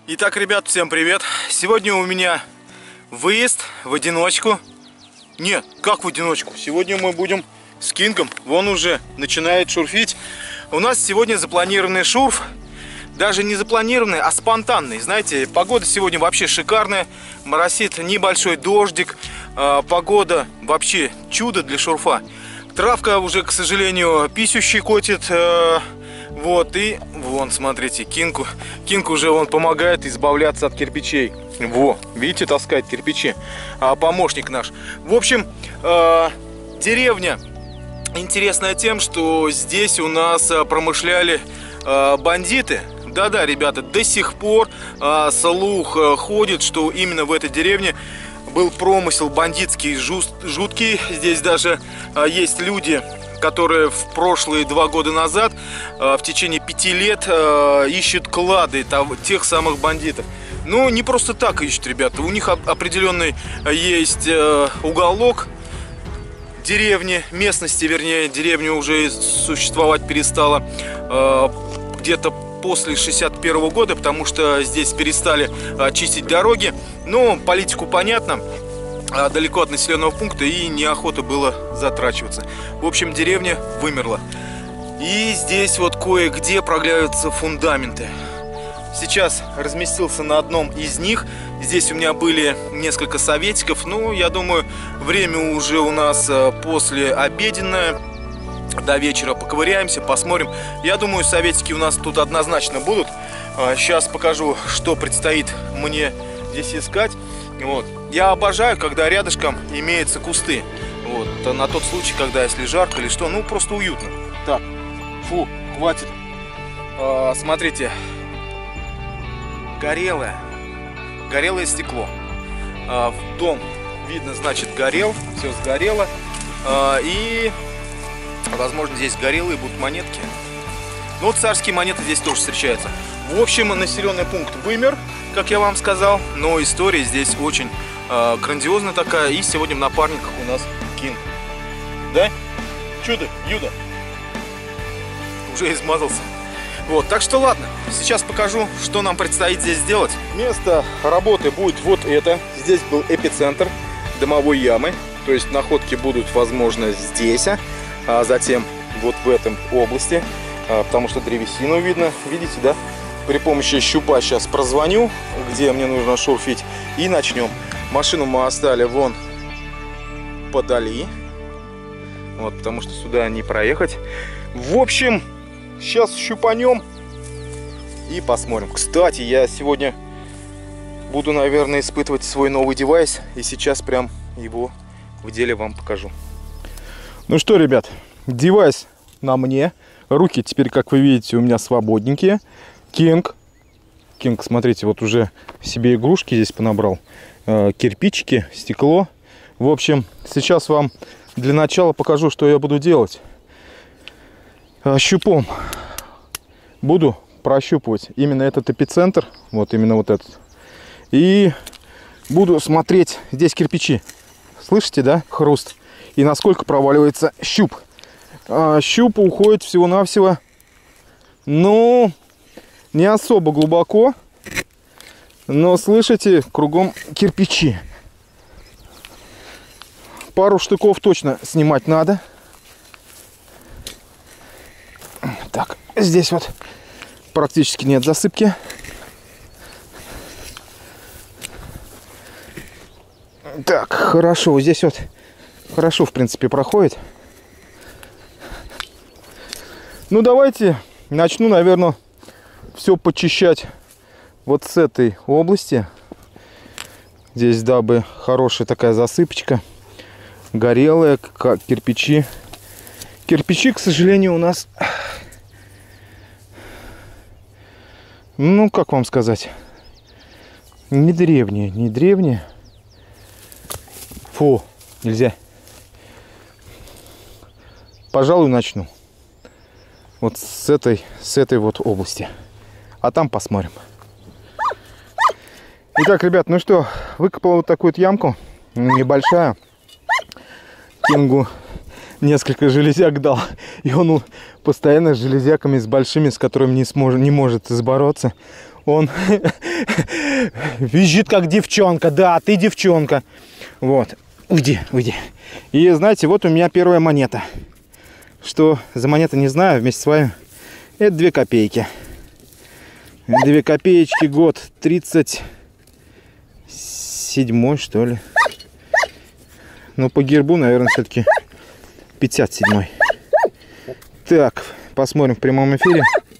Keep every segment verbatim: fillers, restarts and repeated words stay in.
Итак, ребят, всем привет! Сегодня у меня выезд в одиночку. Нет, как в одиночку? Сегодня мы будем с Кингом. Вон уже начинает шурфить. У нас сегодня запланированный шурф. Даже не запланированный, а спонтанный. Знаете, погода сегодня вообще шикарная. Моросит небольшой дождик. Погода вообще чудо для шурфа. Травка уже, к сожалению, писю щекотит. Вот, и вон, смотрите, Кинг, Кинг уже он помогает избавляться от кирпичей. Во, видите, таскает кирпичи. А, помощник наш. В общем, э, деревня интересная тем, что здесь у нас промышляли э, бандиты. Да-да, ребята, до сих пор э, слух э, ходит, что именно в этой деревне был промысел бандитский жут, жуткий. Здесь даже э, есть люди, которые в прошлые два года назад э, в течение пяти лет э, ищут клады того, тех самых бандитов. Ну, не просто так ищут, ребята. У них определенный есть э, уголок деревни, местности, вернее, деревня уже существовать перестала э, где-то после шестьдесят первого года, потому что здесь перестали э, чистить дороги. Но политику понятно. Далеко от населенного пункта, и неохота было затрачиваться. В общем, деревня вымерла. И здесь вот кое-где проглядываются фундаменты. Сейчас разместился на одном из них. Здесь у меня были несколько советиков. Ну, я думаю, время уже у нас после обеденное. До вечера поковыряемся, посмотрим. Я думаю, советики у нас тут однозначно будут. Сейчас покажу, что предстоит мне здесь искать. Вот. Я обожаю, когда рядышком имеются кусты. Вот. На тот случай, когда если жарко или что, ну просто уютно. Так, фу, хватит. А, смотрите. Горелое. Горелое стекло. А, в дом, видно, значит, горел. Все сгорело. А, и, возможно, здесь горелые будут монетки. Ну, вот царские монеты здесь тоже встречаются. В общем, населенный пункт вымер, как я вам сказал. Но история здесь очень э, грандиозная такая. И сегодня в напарниках у нас Кинг. Да? Чудо, Юда. Уже измазался. Вот, так что ладно. Сейчас покажу, что нам предстоит здесь сделать. Место работы будет вот это. Здесь был эпицентр дымовой ямы. То есть находки будут, возможно, здесь. А затем вот в этом области. А, потому что древесину видно. Видите, да? При помощи щупа сейчас прозвоню, где мне нужно шурфить, и начнем. Машину мы оставили вон подали. Вот, потому что сюда не проехать. В общем, сейчас щупанем и посмотрим. Кстати, я сегодня буду, наверное, испытывать свой новый девайс. И сейчас прям его в деле вам покажу. Ну что, ребят, девайс на мне. Руки теперь, как вы видите, у меня свободненькие. Кинг. Кинг, смотрите, вот уже себе игрушки здесь понабрал. Э, кирпичики, стекло. В общем, сейчас вам для начала покажу, что я буду делать. Э, щупом буду прощупывать именно этот эпицентр. Вот именно вот этот. И буду смотреть здесь кирпичи. Слышите, да? Хруст. И насколько проваливается щуп. Э, щуп уходит всего-навсего. Ну... Не особо глубоко, но слышите, кругом кирпичи. Пару штыков точно снимать надо. Так, здесь вот практически нет засыпки. Так, хорошо, здесь вот хорошо, в принципе, проходит. Ну, давайте начну, наверное, все почищать вот с этой области. Здесь, дабы хорошая такая засыпочка. Горелая, как кирпичи. Кирпичи, к сожалению, у нас... Ну, как вам сказать? Не древние, не древние. Фу, нельзя. Пожалуй, начну. Вот с этой, с этой вот области. А там посмотрим. Итак, ребят, ну что, выкопал вот такую вот ямку. Небольшая. Кингу несколько железяк дал. И он постоянно с железяками, с большими, с которыми не, сможет, не может бороться. Он визжит как девчонка. Да, ты девчонка. Вот. Уйди, уйди. И знаете, вот у меня первая монета. Что за монета, не знаю, вместе с вами. Это две копейки. Две копеечки, год тридцать седьмой, что ли. Ну, по гербу, наверное, все-таки пятьдесят седьмой. Так, посмотрим в прямом эфире.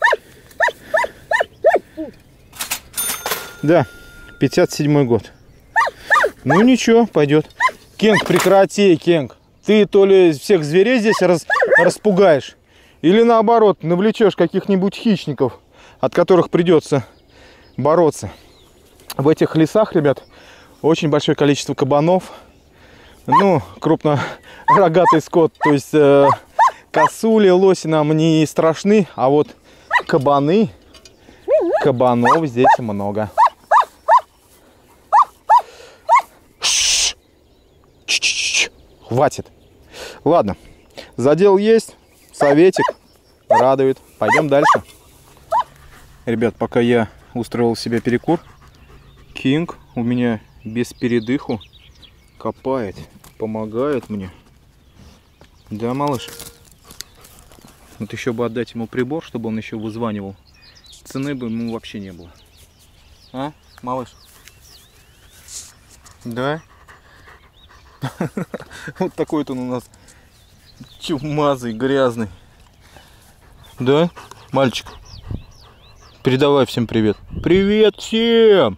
Да, пятьдесят седьмой год. Ну, ничего, пойдет. Кенг, прекрати, Кенг. Ты то ли всех зверей здесь рас, распугаешь, или наоборот, навлечешь каких-нибудь хищников, от которых придется бороться. В этих лесах, ребят, очень большое количество кабанов. Ну, крупнорогатый скот, то есть э, косули, лоси нам не страшны, а вот кабаны, кабанов здесь много. Хватит. Ладно, задел есть, советик радует. Пойдем дальше. Ребят, пока я устроил себе перекур, Кинг у меня без передыху копает, помогает мне. Да, малыш? Вот еще бы отдать ему прибор, чтобы он еще вызванивал. Цены бы ему вообще не было. А, малыш? Да? Вот такой вот он у нас чумазый, грязный. Да, мальчик? Передавай всем привет. Привет всем!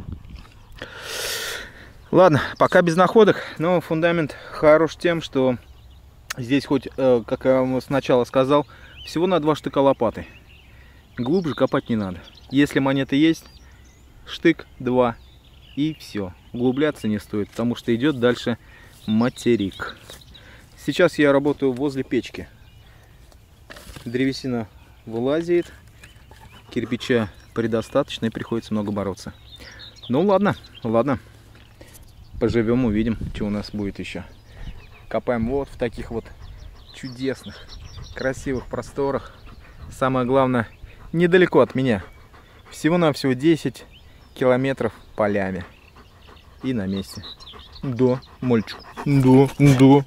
Ладно, пока без находок, но фундамент хорош тем, что здесь хоть, как я вам сначала сказал, всего на два штыка лопаты. Глубже копать не надо. Если монеты есть, штык, два, и все. Углубляться не стоит, потому что идет дальше материк. Сейчас я работаю возле печки. Древесина вылазит, кирпича предостаточно и приходится много бороться. Ну ладно, ладно. Поживем, увидим, что у нас будет еще. Копаем вот в таких вот чудесных, красивых просторах. Самое главное, недалеко от меня. Всего-навсего десять километров полями. И на месте. Да, мальчик. Да, да.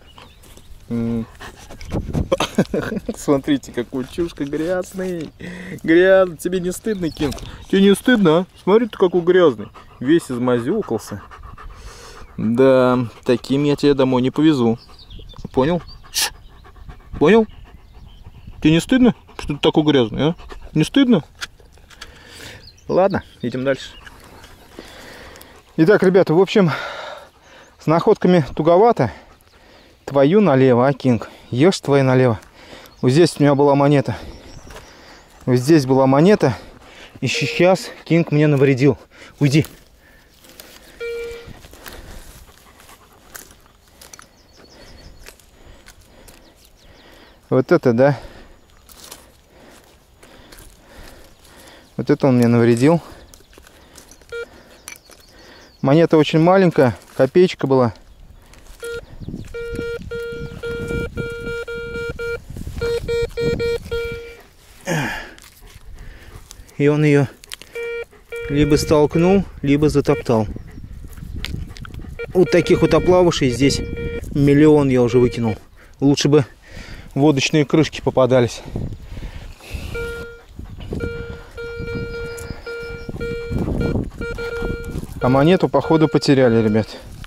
Смотрите, какой чушка грязный. Грязный. Тебе не стыдно, Кинг? Тебе не стыдно, а? Смотри, ты какой грязный. Весь измазюкался. Да, таким я тебя домой не повезу. Понял? Понял? Тебе не стыдно, что ты такой грязный, а? Не стыдно? Ладно, идем дальше. Итак, ребята, в общем, с находками туговато. Твою налево, а, Кинг? Ешь твою налево. Вот здесь у меня была монета. Вот здесь была монета. И сейчас Кинг мне навредил. Уйди. Вот это, да? Вот это он мне навредил. Монета очень маленькая, копеечка была. И он ее либо столкнул, либо затоптал. Вот таких вот оплавышей здесь миллион я уже выкинул. Лучше бы водочные крышки попадались. А монету, походу, потеряли, ребят.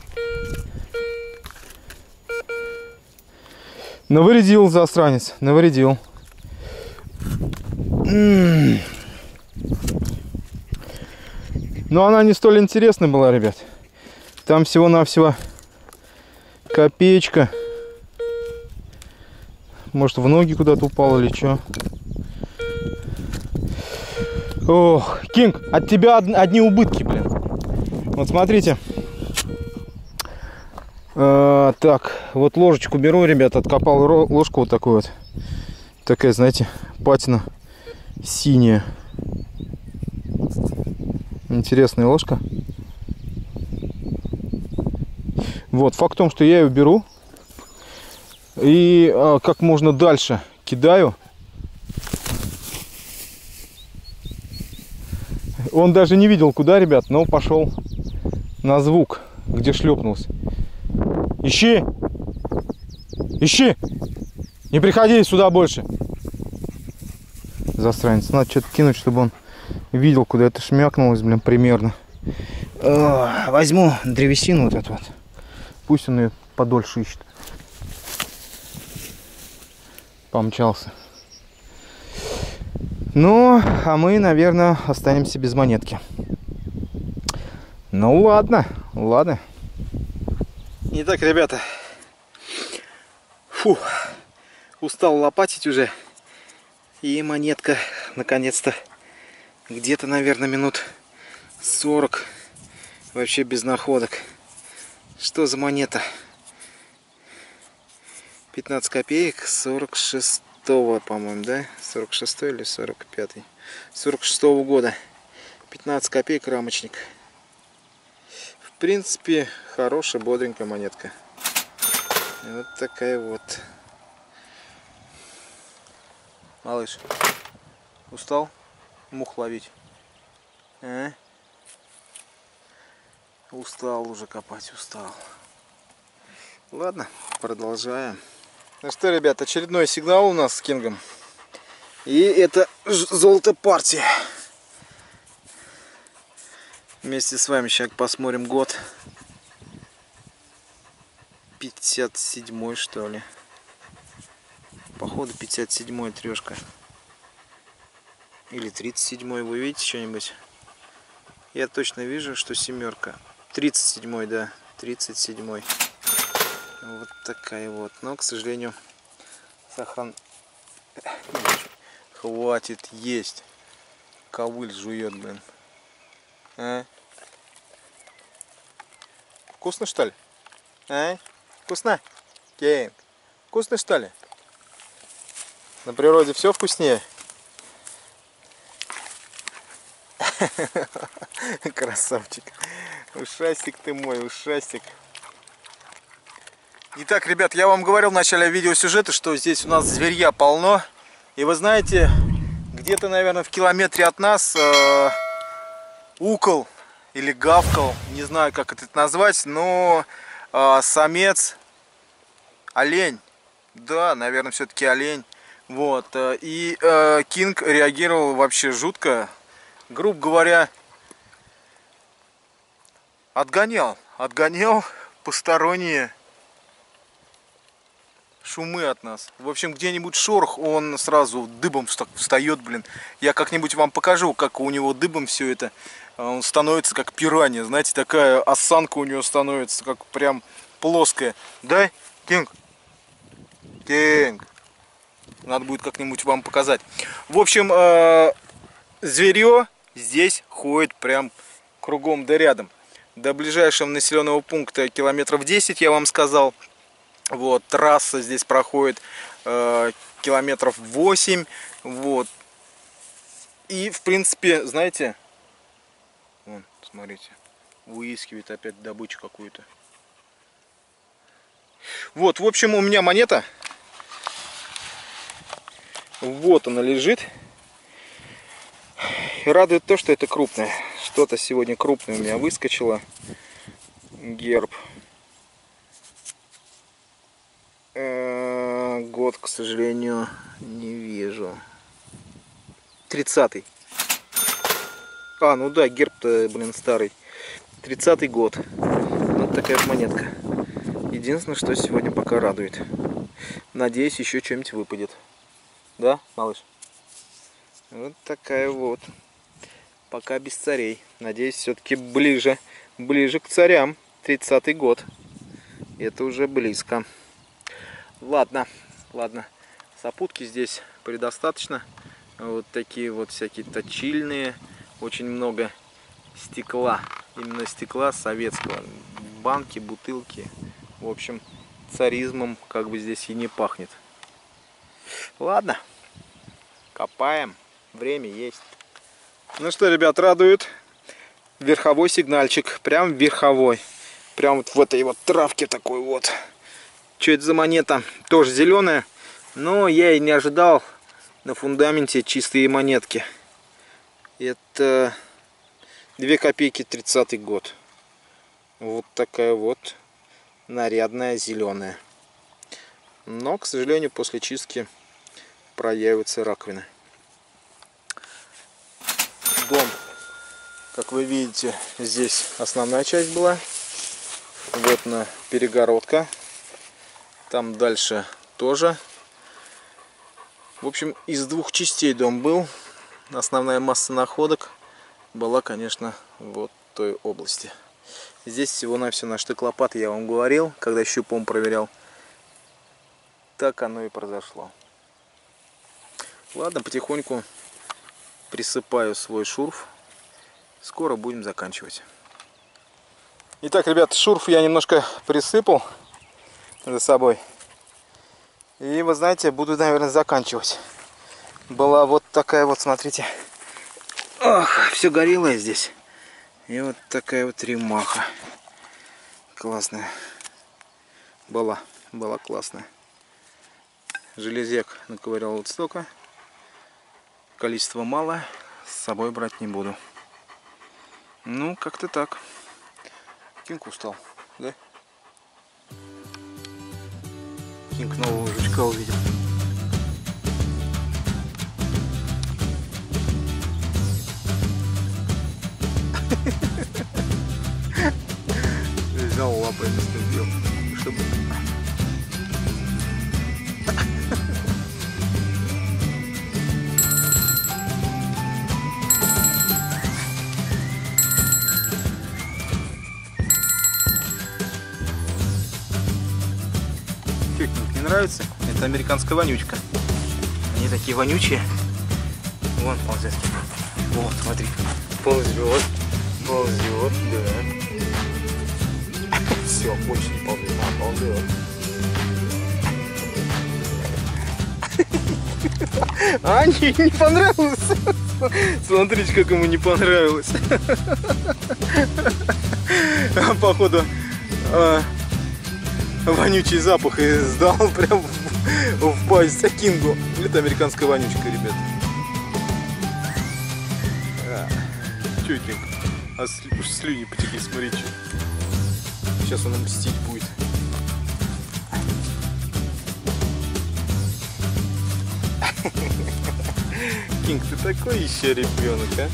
Навредил засранец, навредил. Но она не столь интересная была, ребят. Там всего-навсего копеечка. Может, в ноги куда-то упал или что? Ох, Кинг, от тебя одни убытки, блин. Вот смотрите. А, так, вот ложечку беру, ребят, откопал ложку вот такую вот. Такая, знаете, патина синяя. Интересная ложка. Вот, факт в том, что я ее беру и а, как можно дальше кидаю. Он даже не видел куда, ребят, но пошел на звук, где шлепнулся. Ищи! Ищи! Не приходи сюда больше! Засранец. Надо что-то кинуть, чтобы он видел, куда это шмякнулось, блин, примерно. О, возьму древесину вот эту вот. Пусть он ее подольше ищет. Помчался. Ну, а мы, наверное, останемся без монетки. Ну, ладно, ладно. Итак, ребята. Фу, устал лопатить уже. И монетка, наконец-то, где-то, наверное, минут сорок. Вообще без находок. Что за монета? пятнадцать копеек сорок шестого, по-моему, да? сорок шестой или сорок пятый? сорок шестого года. пятнадцать копеек рамочник. В принципе, хорошая, бодренькая монетка. И вот такая вот. Малыш, устал мух ловить? А? Устал уже копать, устал. Ладно, продолжаем. Ну что, ребят, очередной сигнал у нас с кингом. И это золото партии. Вместе с вами сейчас посмотрим год. пятьдесят седьмой, что ли. Походу пятьдесят седьмой трешка. Или тридцать седьмой, вы видите что-нибудь? Я точно вижу, что семерка. тридцать седьмой, да. тридцать седьмой. Вот такая вот. Но, к сожалению, сохран... Хватит есть. Ковыль жует, блин. А? Вкусно, что ли? А? Вкусно? Кейн. Вкусно, что ли? На природе все вкуснее. Красавчик. Ушастик ты мой, ушастик. Итак, ребят, я вам говорил в начале видеосюжета, что здесь у нас зверья полно. И вы знаете, где-то, наверное, в километре от нас э, укол или гавкал, не знаю, как это назвать, но э, самец олень. Да, наверное, все-таки олень. Вот. И э, Кинг реагировал вообще жутко. Грубо говоря, отгонял. Отгонял посторонние шумы от нас. В общем, где-нибудь шорох, он сразу дыбом встает, блин. Я как-нибудь вам покажу, как у него дыбом все это. Он становится как пиранья. Знаете, такая осанка у него становится, как прям плоская. Да, Кинг? Кинг. Надо будет как-нибудь вам показать. В общем, э, зверье здесь ходит прям кругом да рядом. До ближайшего населенного пункта километров десять, я вам сказал. Вот, трасса здесь проходит э, километров восемь. Вот. И, в принципе, знаете, вон, смотрите, выискивает опять добычу какую-то. Вот, в общем, у меня монета. Вот она лежит. И радует то, что это крупное. Что-то сегодня крупное у меня выскочило. Герб. Э-э- год, к сожалению, не вижу. тридцатый. А, ну да, герб-то, блин, старый. тридцатый год. Вот такая вот монетка. Единственное, что сегодня пока радует. Надеюсь, еще что-нибудь выпадет. Да, малыш? Вот такая вот. Пока без царей. Надеюсь, все-таки ближе. Ближе к царям. тридцатый год. Это уже близко. Ладно. Ладно. Сопутки здесь предостаточно. Вот такие вот всякие точильные. Очень много стекла. Именно стекла советского. Банки, бутылки. В общем, царизмом как бы здесь и не пахнет. Ладно. Копаем. Время есть. Ну что, ребят, радует. Верховой сигнальчик. Прям верховой. Прям вот в этой вот травке такой вот. Что это за монета? Тоже зеленая. Но я и не ожидал на фундаменте чистые монетки. Это две копейки тридцатый год. Вот такая вот нарядная зеленая. Но, к сожалению, после чистки проявятся раковины. Дом, как вы видите, здесь основная часть была. Вот на перегородка. Там дальше тоже. В общем, из двух частей дом был. Основная масса находок была, конечно, вот в той области. Здесь всего-навсего на штык лопаты, я вам говорил, когда щупом проверял. Так оно и произошло. Ладно, потихоньку присыпаю свой шурф. Скоро будем заканчивать. Итак, ребят, шурф я немножко присыпал за собой. И вы знаете, буду, наверное, заканчивать. Была вот такая вот, смотрите. Ох, все горелое здесь. И вот такая вот ремаха. Классная. Была, была классная. Железяк наковырял вот столько. Количество мало. С собой брать не буду. Ну, как-то так. Кинг устал, да? Кинг нового жучка увидел. Взял лапой, наступил, чтобы... Кинг не нравится? Это американская вонючка. Они такие вонючие. Вон ползет. Вот, смотри. Ползет. Ползет, да. Все, больше не ползет. А, ползет. А, не, не понравилось. Смотрите, как ему не понравилось. Походу, вонючий запах издал прям в, в пасть Кингу. Это американская вонючка, ребят. А, чё, Кинг? А уж слюни потекли, смотрите. Сейчас он мстить будет. Кинг, ты такой еще ребенок, а?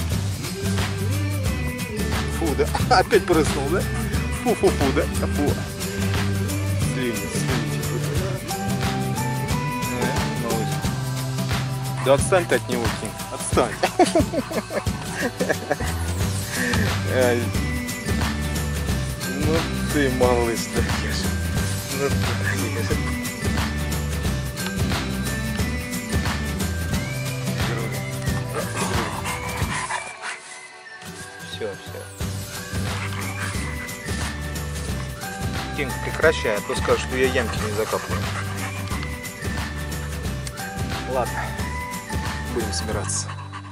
Фу, да? Опять прыснул, да? Фу-фу-фу, да? Фу. Слюни, слюни текут. А, малыш. Да отстань ты от него, Кинг. Отстань. Ай. Ну ты малыш даешь. Ну ты даешь. Все, все. Кинг, прекращай, а то скажешь, что я ямки не закапываю. Ладно, будем собираться.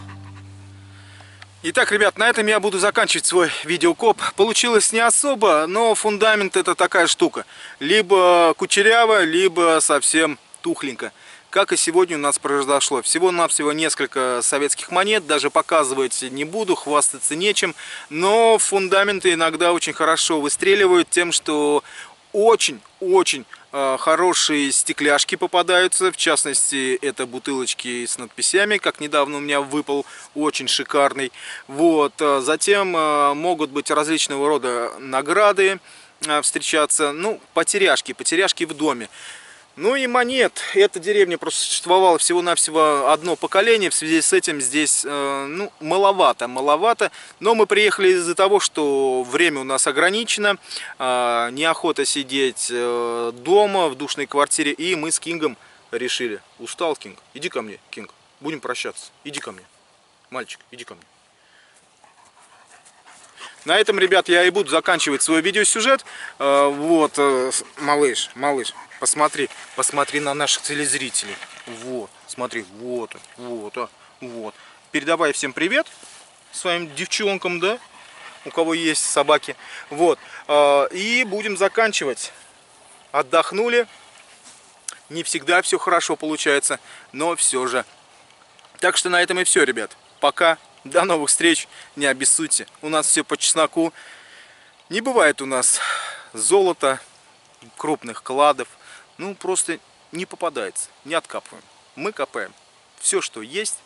Итак, ребят, на этом я буду заканчивать свой видеокоп. Получилось не особо, но фундамент это такая штука. Либо кучеряво, либо совсем тухленько. Как и сегодня у нас произошло. Всего-навсего несколько советских монет. Даже показывать не буду, хвастаться нечем. Но фундаменты иногда очень хорошо выстреливают тем, что очень-очень э, хорошие стекляшки попадаются. В частности, это бутылочки с надписями, как недавно у меня выпал, очень шикарный. Вот. Затем э, могут быть различного рода награды э, встречаться. Ну, потеряшки, потеряшки в доме. Ну и монет. Эта деревня просто существовала всего-навсего одно поколение. В связи с этим здесь э, ну, маловато, маловато. Но мы приехали из-за того, что время у нас ограничено. Э, неохота сидеть э, дома в душной квартире. И мы с Кингом решили. Устал, Кинг? Иди ко мне, Кинг. Будем прощаться. Иди ко мне. Мальчик, иди ко мне. На этом, ребят, я и буду заканчивать свой видеосюжет. Э, вот, э, малыш, малыш. Посмотри, посмотри на наших телезрителей. Вот, смотри, вот, вот, вот. Передавай всем привет своим девчонкам, да, у кого есть собаки. Вот, и будем заканчивать. Отдохнули. Не всегда все хорошо получается, но все же. Так что на этом и все, ребят. Пока. До новых встреч. Не обессудьте. У нас все по чесноку. Не бывает у нас золота, крупных кладов. Ну, просто не попадается. Не откапываем. Мы копаем все, что есть.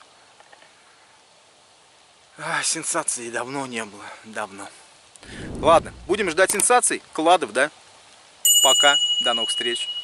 А, сенсаций давно не было. Давно. Ладно, будем ждать сенсаций, кладов, да? Пока. До новых встреч.